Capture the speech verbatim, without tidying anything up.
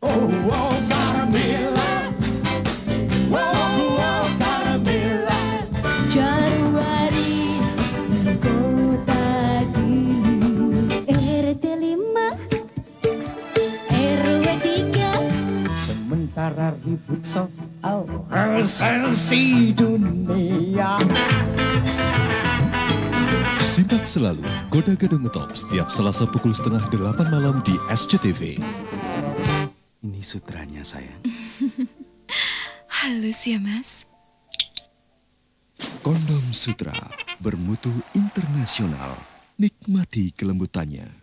oh, Carmilla. Oh, oh, Carmilla. Januari kota dulu R T lima R W tiga. Sementara ribut soal sensi dunia. Simak selalu Goda Gadung Ngetop setiap Selasa pukul setengah delapan malam di S C T V. Ini sutranya sayang. Halus ya mas. Kondom Sutra bermutu internasional. Nikmati kelembutannya.